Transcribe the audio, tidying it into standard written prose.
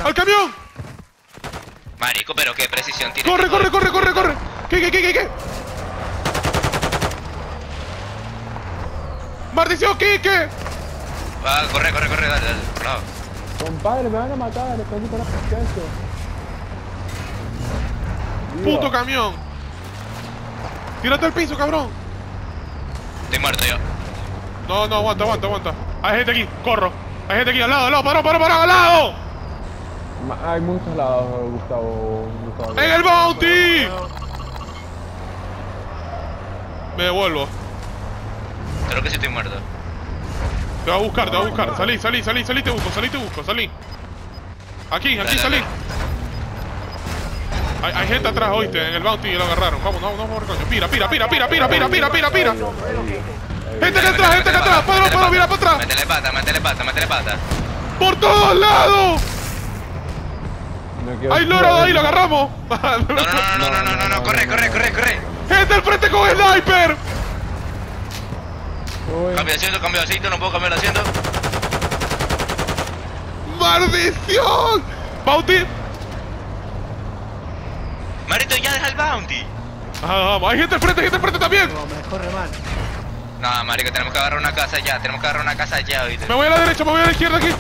¡Al camión! Marico, pero qué precisión tiene. ¡Corre! ¿Qué? ¡Maldición, Kike! Ah, corre, dale, por lado. Compadre, me van a matar, estoy para eso. ¡Puto camión! ¡Tírate al piso, cabrón! Estoy muerto yo. No, aguanta. Hay gente aquí, corro. Hay gente aquí, al lado, para, al lado. Hay muchos lados, Gustavo. ¡En el bounty! Me devuelvo. Creo que sí estoy muerto. Te va a buscar. Salí, te busco, salí. Aquí, Dale. salí. Hay gente atrás, oíste, en el bounty y lo agarraron. Vamos, coño. Pira. Gente acá atrás, para, mira para atrás. Métele pata. ¡Por todos lados! ¡Hay loro ahí, lo agarramos! No, corre. ¡Gente al frente con sniper! Cambio de asiento, no puedo cambiar de asiento. ¡Maldición! ¡Bounty! Marito, ya deja el bounty. Vamos, hay gente al frente también. No, me corre mal. No, marico, tenemos que agarrar una casa ya, ¿oíste? Me voy a la derecha, me voy a la izquierda aquí.